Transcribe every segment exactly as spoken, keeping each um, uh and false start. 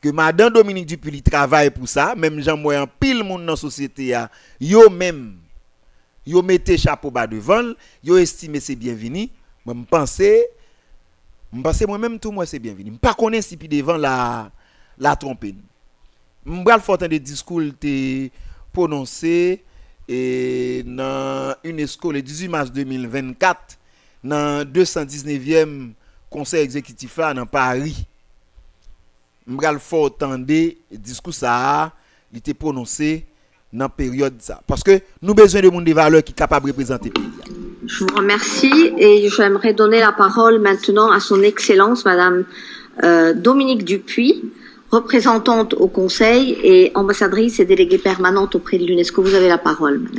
que Madame Dominique Dupuis travaille pour ça, même Jean Moyen pile monde dans la société a, yo même yo mettez chapeau bas devant, yo estime c'est bienvenu. Moi me penser me penser moi même tout moi c'est bienvenu. Me pas connaître si puis devant la la tromper. Me bral fort des discours te prononcé et dans UNESCO le dix-huit mars deux mille vingt-quatre dans deux cent dix-neuvième conseil exécutif là dans Paris. M'bral fort entendre discours ça il était prononcé dans période ça parce que nous besoin de monde de valeurs qui capable représenter pays. Je vous remercie et j'aimerais donner la parole maintenant à son excellence madame euh, Dominique Dupuis, représentante au conseil et ambassadrice et déléguée permanente auprès de l'UNESCO. Vous avez la parole madame.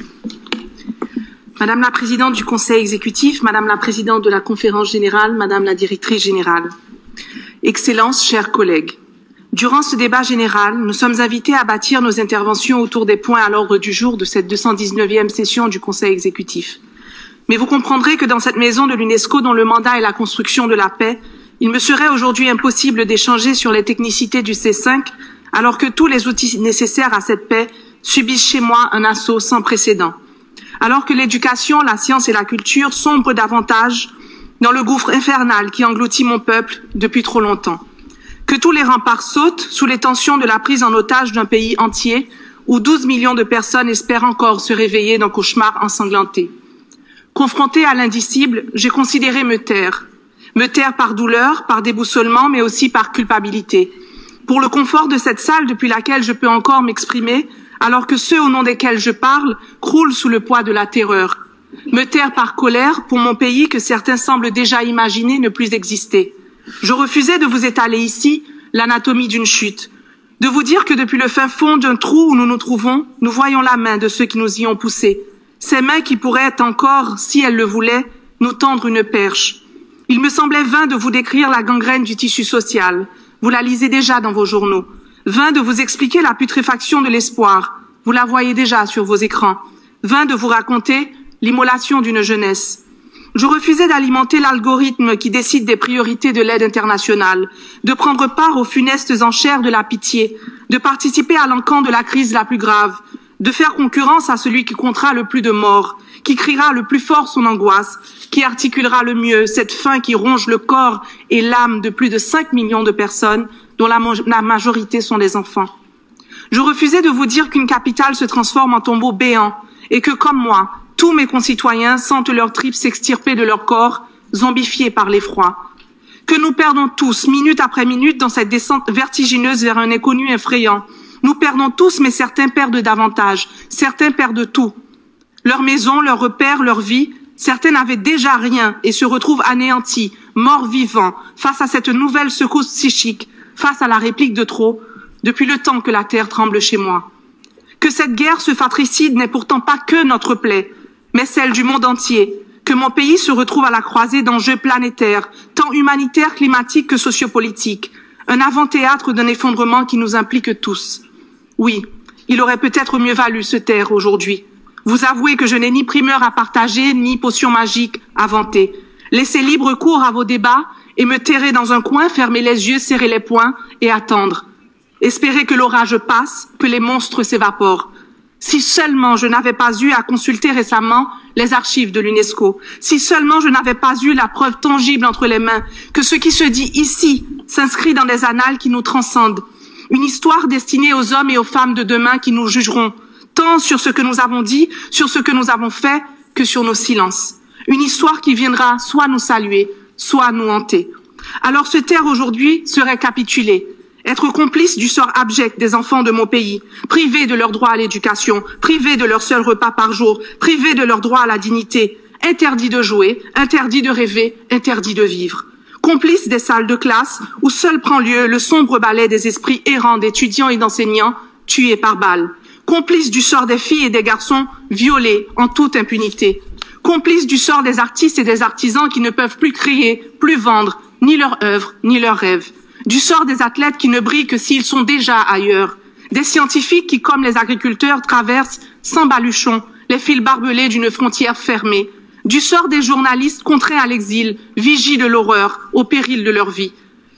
Madame la présidente du conseil exécutif, madame la présidente de la conférence générale, madame la directrice générale. Excellences, chers collègues. Durant ce débat général, nous sommes invités à bâtir nos interventions autour des points à l'ordre du jour de cette deux cent dix-neuvième session du Conseil exécutif. Mais vous comprendrez que dans cette maison de l'UNESCO dont le mandat est la construction de la paix, il me serait aujourd'hui impossible d'échanger sur les technicités du C cinq alors que tous les outils nécessaires à cette paix subissent chez moi un assaut sans précédent. Alors que l'éducation, la science et la culture sombrent davantage dans le gouffre infernal qui engloutit mon peuple depuis trop longtemps. Que tous les remparts sautent sous les tensions de la prise en otage d'un pays entier où douze millions de personnes espèrent encore se réveiller d'un cauchemar ensanglanté. Confronté à l'indicible, j'ai considéré me taire. Me taire par douleur, par déboussolement, mais aussi par culpabilité. Pour le confort de cette salle depuis laquelle je peux encore m'exprimer, alors que ceux au nom desquels je parle croulent sous le poids de la terreur. Me taire par colère pour mon pays que certains semblent déjà imaginer ne plus exister. Je refusais de vous étaler ici l'anatomie d'une chute, de vous dire que depuis le fin fond d'un trou où nous nous trouvons, nous voyons la main de ceux qui nous y ont poussés, ces mains qui pourraient encore, si elles le voulaient, nous tendre une perche. Il me semblait vain de vous décrire la gangrène du tissu social, vous la lisez déjà dans vos journaux, vain de vous expliquer la putréfaction de l'espoir, vous la voyez déjà sur vos écrans, vain de vous raconter l'immolation d'une jeunesse. Je refusais d'alimenter l'algorithme qui décide des priorités de l'aide internationale, de prendre part aux funestes enchères de la pitié, de participer à l'encan de la crise la plus grave, de faire concurrence à celui qui comptera le plus de morts, qui criera le plus fort son angoisse, qui articulera le mieux cette faim qui ronge le corps et l'âme de plus de cinq millions de personnes, dont la, la majorité sont des enfants. Je refusais de vous dire qu'une capitale se transforme en tombeau béant et que, comme moi, tous mes concitoyens sentent leurs tripes s'extirper de leur corps, zombifiés par l'effroi. Que nous perdons tous, minute après minute, dans cette descente vertigineuse vers un inconnu effrayant. Nous perdons tous, mais certains perdent davantage. Certains perdent tout. Leur maison, leurs repères, leur vie. Certains n'avaient déjà rien et se retrouvent anéantis, morts vivants, face à cette nouvelle secousse psychique, face à la réplique de trop, depuis le temps que la terre tremble chez moi. Que cette guerre, ce fratricide, n'est pourtant pas que notre plaie, mais celle du monde entier, que mon pays se retrouve à la croisée d'enjeux planétaires, tant humanitaires, climatiques que sociopolitiques, un avant-théâtre d'un effondrement qui nous implique tous. Oui, il aurait peut-être mieux valu se taire aujourd'hui. Vous avouez que je n'ai ni primeur à partager, ni potion magique à vanter. Laissez libre cours à vos débats et me terrer dans un coin, fermer les yeux, serrer les poings et attendre. Espérer que l'orage passe, que les monstres s'évaporent. Si seulement je n'avais pas eu à consulter récemment les archives de l'UNESCO, si seulement je n'avais pas eu la preuve tangible entre les mains que ce qui se dit ici s'inscrit dans des annales qui nous transcendent, une histoire destinée aux hommes et aux femmes de demain qui nous jugeront, tant sur ce que nous avons dit, sur ce que nous avons fait, que sur nos silences. Une histoire qui viendra soit nous saluer, soit nous hanter. Alors se taire aujourd'hui serait capituler. Être complice du sort abject des enfants de mon pays, privés de leur droit à l'éducation, privés de leur seul repas par jour, privés de leur droit à la dignité, interdits de jouer, interdits de rêver, interdits de vivre. Complices des salles de classe où seul prend lieu le sombre ballet des esprits errants d'étudiants et d'enseignants tués par balles. Complices du sort des filles et des garçons violés en toute impunité. Complices du sort des artistes et des artisans qui ne peuvent plus crier, plus vendre, ni leur œuvre, ni leurs rêves. Du sort des athlètes qui ne brillent que s'ils sont déjà ailleurs, des scientifiques qui, comme les agriculteurs, traversent sans baluchon les fils barbelés d'une frontière fermée, du sort des journalistes contraints à l'exil, vigies de l'horreur, au péril de leur vie.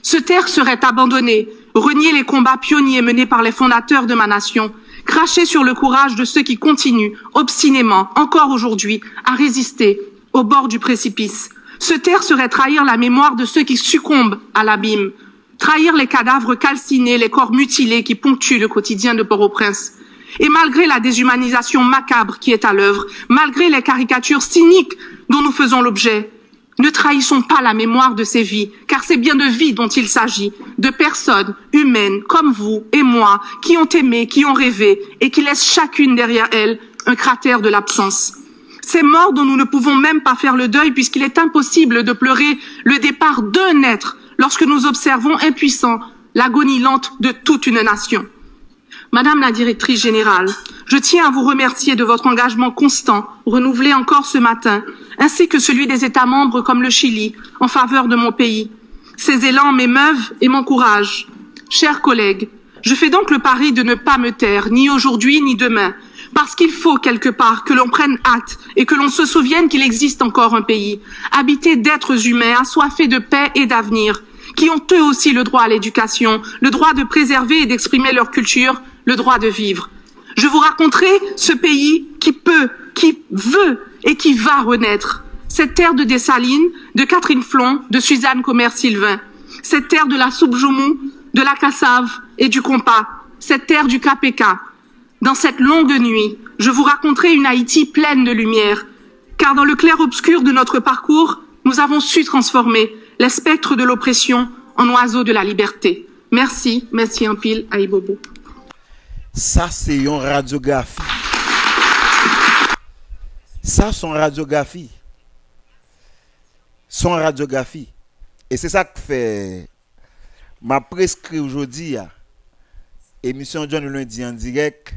Se taire serait abandonner, renier les combats pionniers menés par les fondateurs de ma nation, cracher sur le courage de ceux qui continuent, obstinément, encore aujourd'hui, à résister au bord du précipice. Se taire serait trahir la mémoire de ceux qui succombent à l'abîme, trahir les cadavres calcinés, les corps mutilés qui ponctuent le quotidien de Port-au-Prince. Et malgré la déshumanisation macabre qui est à l'œuvre, malgré les caricatures cyniques dont nous faisons l'objet, ne trahissons pas la mémoire de ces vies, car c'est bien de vies dont il s'agit, de personnes humaines comme vous et moi, qui ont aimé, qui ont rêvé, et qui laissent chacune derrière elles un cratère de l'absence. Ces morts dont nous ne pouvons même pas faire le deuil, puisqu'il est impossible de pleurer le départ d'un être lorsque nous observons impuissants l'agonie lente de toute une nation. Madame la directrice générale, je tiens à vous remercier de votre engagement constant, renouvelé encore ce matin, ainsi que celui des États membres comme le Chili, en faveur de mon pays. Ces élans m'émeuvent et m'encouragent. Chers collègues, je fais donc le pari de ne pas me taire, ni aujourd'hui ni demain, parce qu'il faut quelque part que l'on prenne acte et que l'on se souvienne qu'il existe encore un pays, habité d'êtres humains, assoiffés de paix et d'avenir, qui ont eux aussi le droit à l'éducation, le droit de préserver et d'exprimer leur culture, le droit de vivre. Je vous raconterai ce pays qui peut, qui veut et qui va renaître. Cette terre de Dessalines, de Catherine Flon, de Suzanne Comer-Sylvain. Cette terre de la soupe Joumou, de la cassave et du compas. Cette terre du K P K. Dans cette longue nuit, je vous raconterai une Haïti pleine de lumière. Car dans le clair-obscur de notre parcours, nous avons su transformer les spectres de l'oppression en oiseaux de la liberté. Merci, merci en pile, Aïbobo. Ça, c'est une radiographie. Ça, c'est une radiographie. Son radiographie. Et c'est ça que fait m'a prescrit aujourd'hui. Émission John le lundi en direct.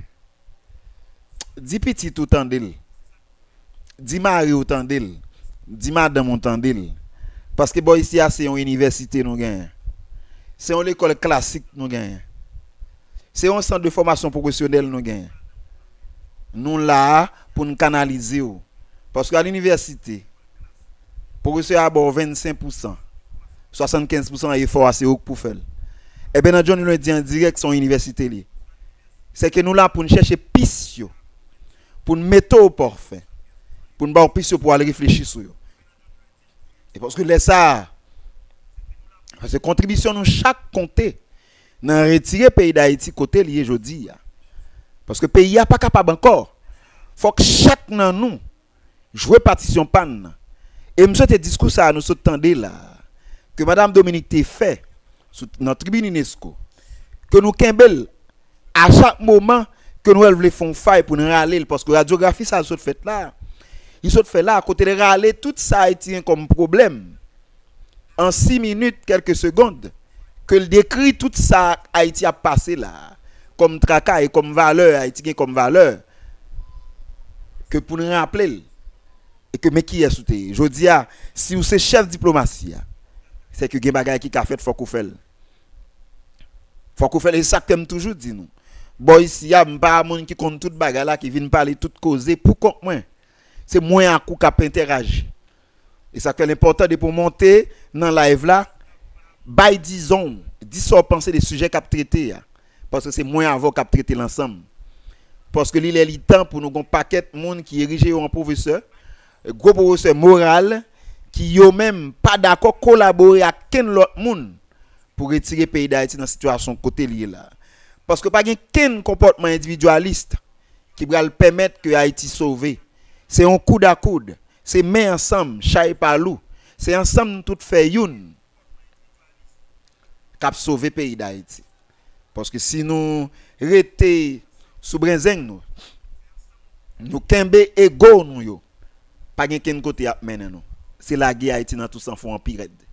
Dis petit autant d'elle. Dis Marie autant d'elle. Dis madame autant d'elle. Parce que bon, ici, c'est une université nous gagnons. C'est une école classique nous gagnons. C'est un centre de formation professionnelle nous gagnons. Nous là pour nous canaliser. Parce qu'à l'université, professeur a vingt-cinq pour cent, soixante-quinze pour cent effort assez haut pour faire. Et bien, nous le dit en direct son université. C'est que nous là pour nous chercher piste, pour nous mettre au parfait, pour nous avoir piste pour aller réfléchir sur eux. Et parce que les ça, parce que contribution nous chaque compté, dans retirer le pays d'Haïti côté lié aujourd'hui. Parce que le pays n'est pas capable encore. Il faut que chaque de nous joue partition panne. Et monsieur te discours ça nous attendez là que madame Dominique t'a fait sur notre tribune UNESCO que nous kembel à chaque moment que nous voulons faire faille pour nous râler parce que la radiographie ça se fait là. Il se fait là à côté de râler tout ça haïtien comme problème. En six minutes quelques secondes que le décrit tout ça Haïti a passé là comme tracas et comme valeur haïtien comme valeur que pour nous rappeler et que mais qui est souté je dis si vous êtes chef diplomatie c'est que gen bagay qui a fait faut qu'on fait faut qu'on fait et ça que toujours dit nous bon ici y a pas monde qui compte toute bagay là qui vient parler toute causer pour compte moi c'est moins à coup cap interagir et ça que l'important de pour monter dans live là bay disons disons penser des sujets qu'a traiter parce que c'est moins avant qu'a traiter l'ensemble parce que il est le temps pour nous un paquet monde qui érigé en professeur gros professeur moral qui yo même pas d'accord collaborer avec ken l'autre monde pour retirer pays d'Haïti dans situation côté lié là parce que pas ken comportement individualiste qui va le permettre que Haïti sauver c'est un coude à coude c'est main ensemble chaille par loup c'est ensemble tout fait une cap sauver pays d'Haïti parce que si nous rester sous brinzeng nous nous kembe ego nous yo pas gen ken côté a mener nous c'est la guerre Haïti dans tout sans fond empire